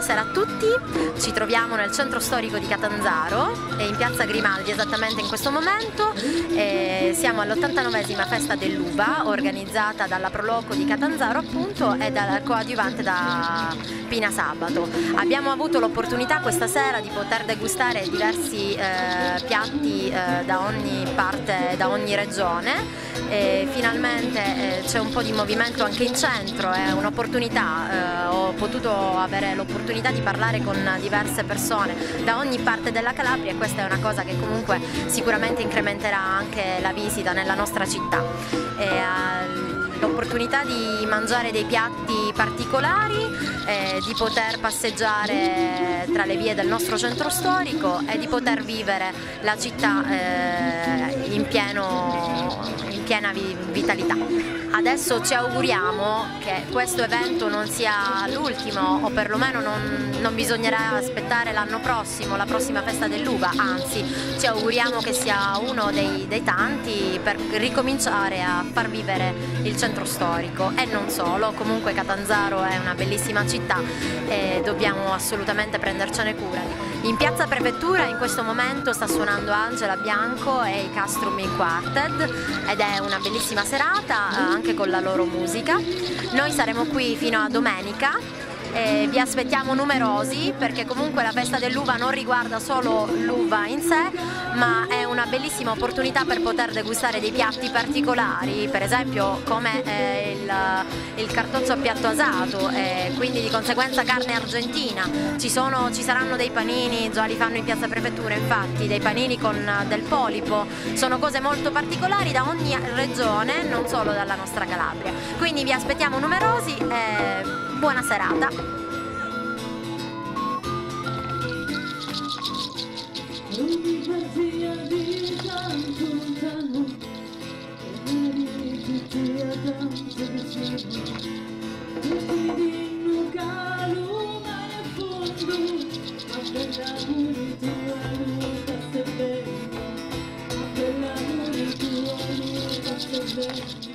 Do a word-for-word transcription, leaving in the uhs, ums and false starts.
Buonasera a tutti, ci troviamo nel centro storico di Catanzaro e in piazza Grimaldi esattamente in questo momento. E siamo all'ottantanovesima festa dell'uva organizzata dalla Proloco di Catanzaro appunto e dal coadiuvante da Pina Sabato. Abbiamo avuto l'opportunità questa sera di poter degustare diversi eh, piatti eh, da ogni parte, da ogni regione. E finalmente eh, c'è un po' di movimento anche in centro, è un'opportunità, eh, ho potuto avere l'opportunità di parlare con diverse persone da ogni parte della Calabria e questa è una cosa che comunque sicuramente incrementerà anche la visita nella nostra città. E, eh, l'opportunità di mangiare dei piatti particolari, eh, di poter passeggiare tra le vie del nostro centro storico e di poter vivere la città eh, in, pieno, in piena vitalità. Adesso ci auguriamo che questo evento non sia l'ultimo o perlomeno non, non bisognerà aspettare l'anno prossimo, la prossima festa dell'uva, anzi ci auguriamo che sia uno dei, dei tanti per ricominciare a far vivere il centro storico e non solo. Comunque Catanzaro è una bellissima città e dobbiamo assolutamente prendercene cura. In piazza Prefettura in questo momento sta suonando Angela Bianco e i Castrum in Quartet ed è una bellissima serata anche con la loro musica. Noi saremo qui fino a domenica. Eh, vi aspettiamo numerosi perché comunque la festa dell'uva non riguarda solo l'uva in sé, ma è una bellissima opportunità per poter degustare dei piatti particolari, per esempio come eh, il, il cartoccio a piatto asato e quindi di conseguenza carne argentina. Ci, sono, ci saranno dei panini, già li fanno in piazza Prefettura infatti, dei panini con del polipo, sono cose molto particolari da ogni regione, non solo dalla nostra Calabria. Quindi vi aspettiamo numerosi e buona serata. Bella